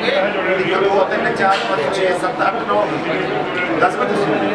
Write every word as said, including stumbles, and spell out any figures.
दो तीन चार पाँच छः सत्त अठ नौ दस बजे